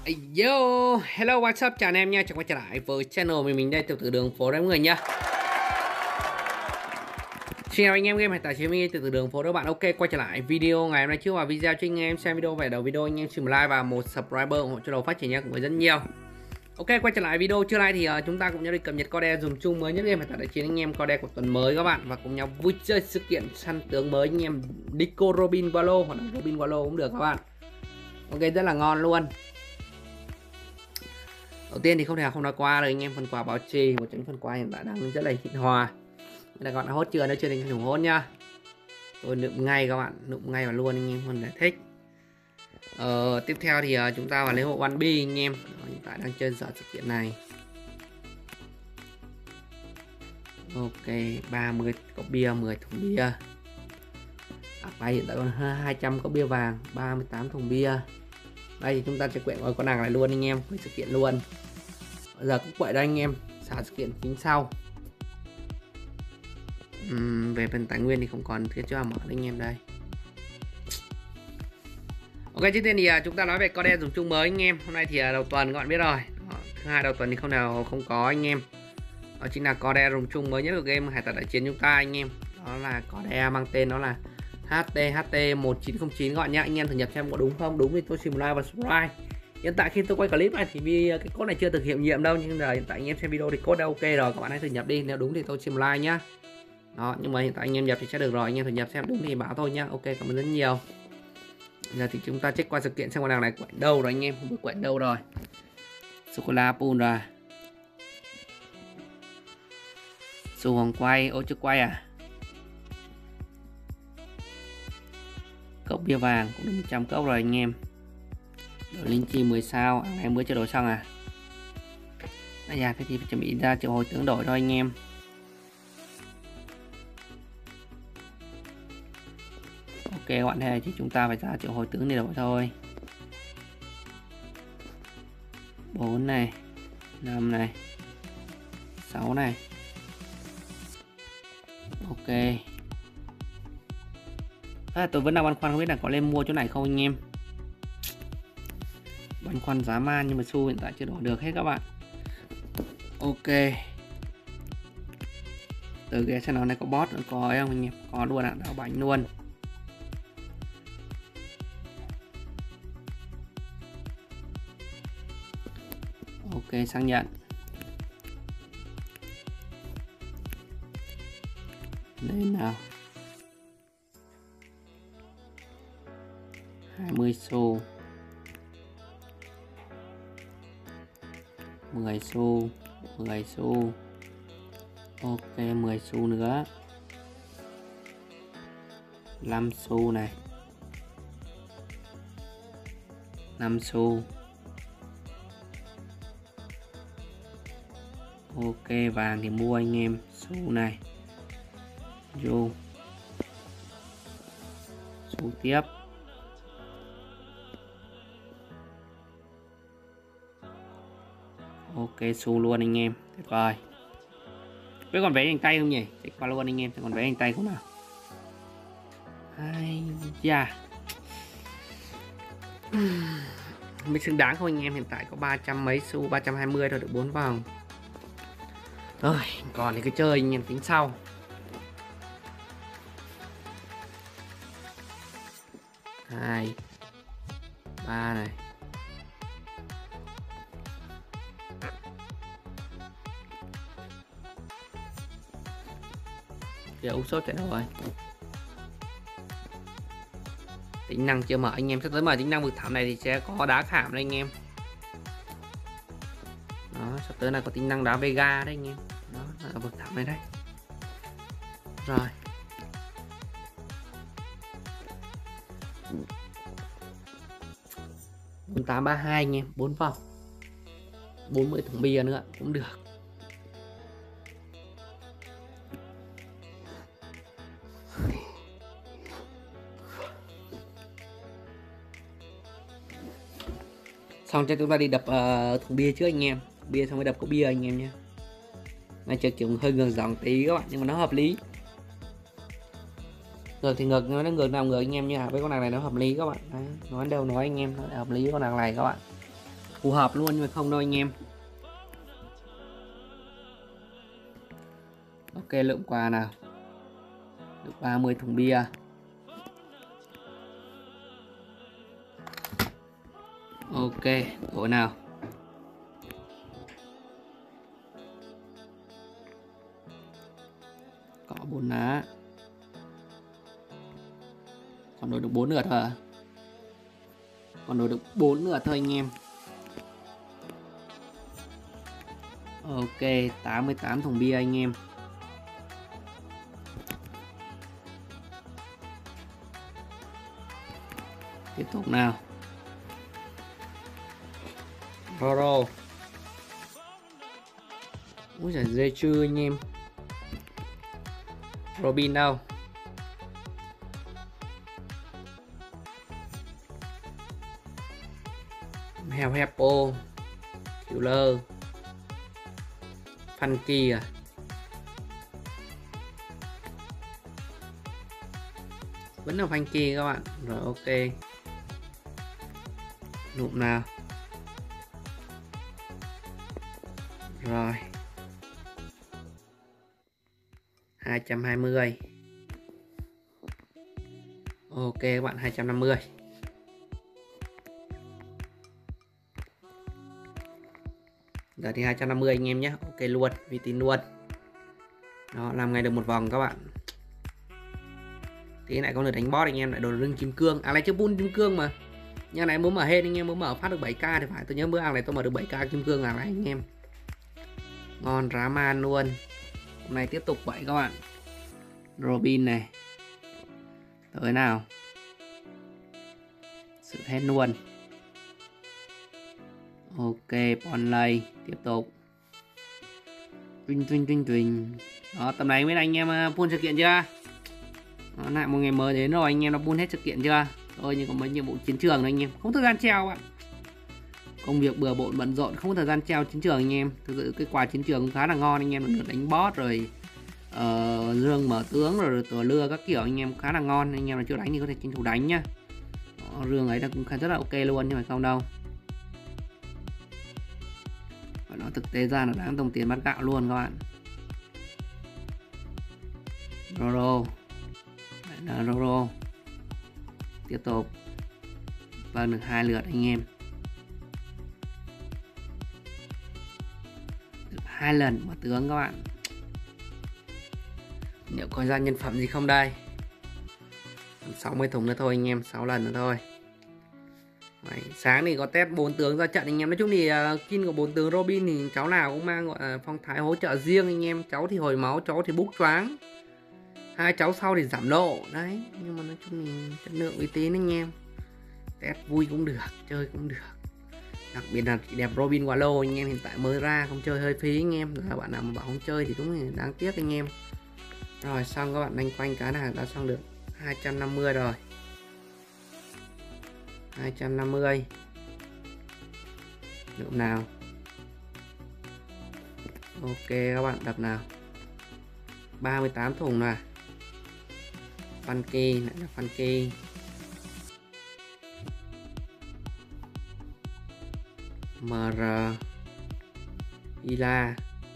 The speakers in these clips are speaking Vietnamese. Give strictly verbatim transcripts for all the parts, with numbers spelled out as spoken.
Yo, hello, what's up, chào anh em nha, chào quay trở lại với channel mình mình đây, tiểu tử đường phố đấy mọi người nha. Xin chào anh em game hải tải chiến binh tiểu tử đường phố các bạn. Ok, quay trở lại video ngày hôm nay. Trước vào video cho anh em xem video về đầu video, anh em xin một like và một subscriber ủng hộ cho đầu phát triển nha, của người rất nhiều. Ok, quay trở lại video trưa nay thì uh, chúng ta cùng nhau đi cập nhật code dùng chung mới nhất game hải tải đại chiến anh em, code của tuần mới các bạn, và cùng nhau vui chơi sự kiện săn tướng mới anh em. Nico Robin Wallow hoặc là Robin Wallow cũng được các bạn. Ok, rất là ngon luôn. Đầu tiên thì không thể không nói qua rồi anh em, phần quà báo trì một trong phần quà hiện tại đang rất là hit hòa. Đây là các bạn đã hốt chưa, nếu chưa thì ủng hộ nha. Tôi nụm ngay các bạn, nụm ngay vào luôn anh em, mình lại thích. Ờ, tiếp theo thì uh, chúng ta vào lấy hộ one B anh em. Đó, hiện tại đang chơi dở sự kiện này. Ok, ba mươi cốc bia, mười thùng bia. À, đây hiện tại còn hai trăm cốc bia vàng, ba mươi tám thùng bia. Đây thì chúng ta sẽ quyện vào con nàng này luôn anh em, với sự kiện luôn. Bây giờ cũng vậy đây anh em, xả sự kiện chính sau. Uhm, về phần tài nguyên thì không còn thiết cho mở anh em đây. Ok, trước tiên thì uh, chúng ta nói về code dùng chung mới anh em. Hôm nay thì uh, đầu tuần các bạn biết rồi. Đó, thứ hai đầu tuần thì không nào không có anh em. Đó chính là code dùng chung mới nhất của game hải tặc đại chiến chúng ta anh em. Đó là code mang tên đó là H T H T một chín không chín các bạn nhé. Anh em thử nhập xem có đúng không? Đúng thì tôi xin một like và subscribe. Hiện tại khi tôi quay clip này thì vì cái code này chưa thực hiện nghiệm đâu, nhưng là hiện tại anh em xem video thì code đã ok rồi, các bạn hãy thử nhập đi, nếu đúng thì tôi xin một like nhá. Đó, nhưng mà hiện tại anh em nhập thì sẽ được rồi, anh em thử nhập xem đúng thì báo thôi nhá. Ok, cảm ơn rất nhiều. Giờ thì chúng ta check qua sự kiện xem con nào này quậy đâu rồi anh em, không biết quậy đâu rồi. Sô cô la pool rồi. Sô hoàng quay, ô chưa quay à? Cốc bia vàng cũng được một trăm cốc rồi anh em. Đổi linh chi mười sao, à, em mới chưa đổi xong à? À dạ, thế thì phải chuẩn bị ra triệu hồi tướng đổi thôi anh em. Ok các bạn, này thì chúng ta phải ra triệu hồi tướng để đổi thôi. Bốn này, năm này, sáu này. Ok. À, tôi vẫn đang băn khoăn không biết là có lên mua chỗ này không anh em. Băn khoăn giá man nhưng mà xu hiện tại chưa đổi được hết các bạn. Ok. Từ cái channel này có bot nữa, có ấy không anh em? Có luôn ạ, đảo bánh luôn. Ok, xác nhận. Lên nào. hai mươi xu. mười xu, mười xu. Ok, mười xu nữa. năm xu này. năm xu. Ok, vàng thì mua anh em, xu này. Vô. Xu tiếp. Ok, xu luôn anh em, tuyệt vời. Biết còn vé hành tay không nhỉ? Check qua luôn anh em, còn vé hành tay không nào? Ai da. Mới xứng đáng không anh em, hiện tại có ba trăm mấy xu, ba trăm hai mươi thôi, được bốn vòng. Rồi, còn thì cứ chơi anh em tính sau. Hai, ba này. Giờ ú sốt chạy đâu rồi? Tính năng chưa mở anh em, sắp tới mở tính năng vực thẳm này thì sẽ có đá khảm đây anh em. Đó, sắp tới là có tính năng đá Vega đấy anh em. Đó là vực thẳm này đấy. Rồi. bốn tám ba hai anh em, bốn vòng. bốn mươi thùng bia nữa cũng được. Xong cho chúng ta đi đập uh, thùng bia trước anh em. Bia xong mới đập có bia anh em nhé. Này chơi kiểu hơi ngược dòng tí các bạn, nhưng mà nó hợp lý. Ngược thì ngược, nói ngược nào ngược anh em nha, với con nàng này nó hợp lý các bạn. Đấy, nói đâu nói anh em nó hợp lý con nàng này các bạn. phù hợp luôn nhưng mà không đâu anh em. Ok, lượng quà nào được ba mươi thùng bia. Ok, đổi nào. Có bốn lá. Còn đổi được bốn lượt thôi à? Còn đổi được bốn lượt thôi anh em. Ok, tám mươi tám thùng bia anh em. Tiếp tục nào. Roro. Úi giời, dê chưa anh em. Robin đâu? Heo Heppo, Killer, Funky à? Vẫn là Funky các bạn. Rồi ok. Nụm nào. Rồi hai trăm hai mươi. Ok các bạn, hai trăm năm mươi. Giờ thì hai trăm năm mươi anh em nhé. Ok luôn, uy tín luôn. Đó, làm ngay được một vòng các bạn. Tí lại có lượt đánh boss anh em lại đồ rưng kim cương. À này chưa bull kim cương mà. Nhưng này mới mở hết anh em, mới mở phát được bảy k thì phải. Tôi nhớ bữa ăn này tôi mở được bảy k kim cương à này anh em. Ngon rá man luôn. Hôm nay tiếp tục vậy các bạn. Robin này. Tới nào. Sự hết luôn. Ok, Bonlay tiếp tục. Tuyên tuyên tuyên tuyên. Đó, tầm này mấy anh em full sự kiện chưa? Đó, lại một ngày mới đến rồi anh em đã full hết sự kiện chưa? Thôi nhưng có mấy nhiệm vụ chiến trường thôi anh em, không thời gian treo bạn. Công việc bừa bộn bận rộn, không có thời gian treo chiến trường anh em. Thực sự cái quà chiến trường cũng khá là ngon anh em, được đánh boss rồi uh, dương mở tướng rồi tổ lưa các kiểu anh em, khá là ngon. Anh em là chưa đánh thì có thể tranh thủ đánh nhá. Đó, rương ấy là cũng khá rất là ok luôn nhưng mà không đâu. Và nó thực tế ra là đáng đồng tiền bát gạo luôn các bạn. Roro. Đấy là Roro. Tiếp tục. Vâng, được hai lượt anh em. Được hai lần mở tướng các bạn. Liệu có ra nhân phẩm gì không đây? sáu mươi thùng nữa thôi anh em, sáu lần nữa thôi. Đấy, sáng thì có test bốn tướng ra trận anh em. Nói chung thì uh, kin của bốn tướng Robin thì cháu nào cũng mang gọi uh, phong thái hỗ trợ riêng anh em. Cháu thì hồi máu, cháu thì búc choáng. Hai cháu sau thì giảm độ. Đấy, nhưng mà nói chung thì chất lượng uy tín anh em. Test vui cũng được, chơi cũng được. Đặc biệt là chị đẹp Robin quả lô anh em, hiện tại mới ra không chơi hơi phí anh em. Là bạn nào mà bảo không chơi thì đúng là đáng tiếc anh em. Rồi xong các bạn đánh quanh cái này đã xong được hai trăm năm mươi rồi. hai trăm năm mươi. Lượng nào. Ok các bạn đập nào. ba mươi tám thùng này. Funky, lại là Funky. em rờ. Ila.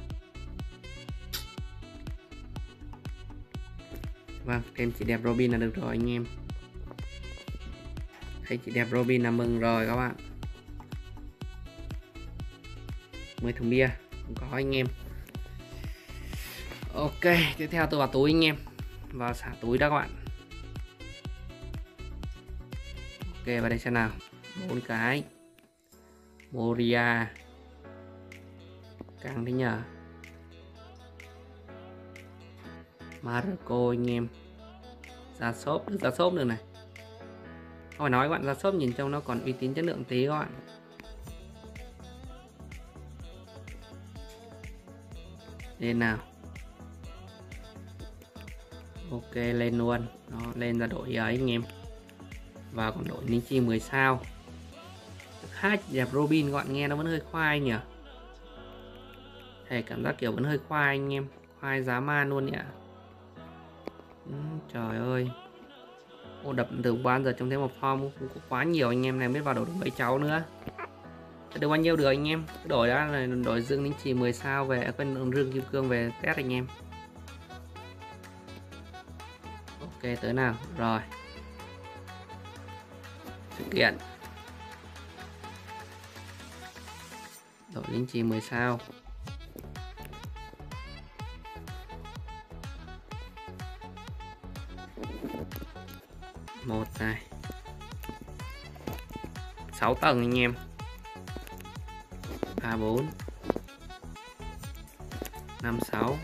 Vâng, em chị đẹp Robin là được rồi anh em. Thấy chị đẹp Robin là mừng rồi các bạn. mười thùng bia cũng có anh em. Ok, tiếp theo tôi vào túi anh em. Vào xả túi đó các bạn. Ok, vào đây xem nào. Bốn cái Moria. Căng thế nhờ. Marco anh em. Ra shop, được ra shop được này. Không phải nói các bạn, ra shop nhìn trông nó còn uy tín chất lượng tí các bạn. Lên nào. Ok lên luôn. Đó, lên ra đội ấy anh em. Và còn đội Ninh Chi mười sao. Hai đẹp Robin các bạn, nghe nó vẫn hơi khoai nhỉ. Thể cảm giác kiểu vẫn hơi khoai anh em. Khoai giá man luôn nhỉ. Ừ, trời ơi. Ô, đập từ ban giờ trông thấy một form cũng có quá nhiều anh em này, biết vào đội mấy cháu nữa. được bao nhiêu được anh em. Đổi đã là đổi dương lính chỉ mười sao về, quên dương kim cương về test anh em. Ok tới nào rồi. Sự kiện đổi lính chỉ mười sao. Một này, sáu tầng anh em, ba bốn năm sáu,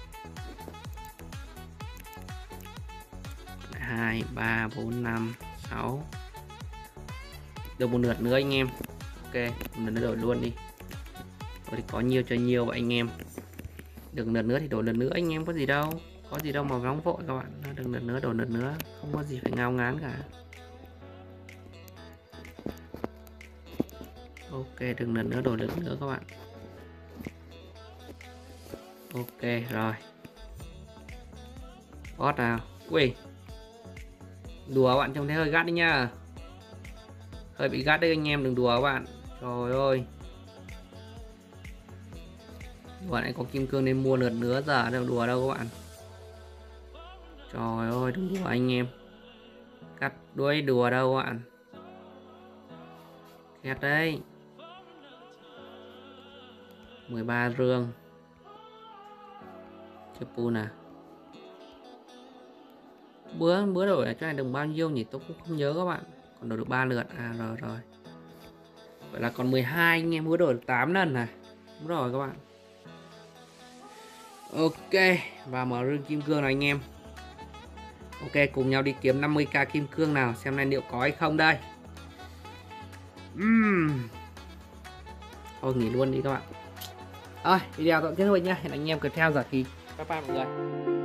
hai ba bốn năm sáu, được một lượt nữa anh em. Ok, một lượt nữa đổi luôn đi. Rồi thì có nhiều cho nhiều vậy anh em. Được lượt nữa thì đổi lượt nữa anh em, có gì đâu, có gì đâu mà nóng vội các bạn. Được lượt nữa đổi lượt nữa, không có gì phải ngao ngán cả. Ok, đừng lần nữa đổi lượt nữa các bạn. Ok rồi, boss nào. Ui, đùa bạn, trông thấy hơi gắt đi nha, hơi bị gắt đấy anh em, đừng đùa các bạn. Trời ơi, bạn này có kim cương nên mua lượt nữa, giờ đâu đùa đâu các bạn. Trời ơi, đừng đùa anh em, cắt đuôi đùa đâu các bạn. Khét đấy, mười ba rương chụp pu nè. Bữa bữa đổi là cho này được bao nhiêu nhỉ, tôi cũng không nhớ các bạn. Còn đổi được ba lượt à, rồi rồi. Vậy là còn mười hai anh em, bữa đổi được tám lần này. Đúng rồi các bạn. Ok, và mở rương kim cương này anh em. Ok, cùng nhau đi kiếm năm mươi k kim cương nào, xem này liệu có hay không đây. uhm. Thôi nghỉ luôn đi các bạn. Rồi, video tạm kết thúc nhá. Hẹn anh em tiếp theo giải kỳ. Bye bye mọi người.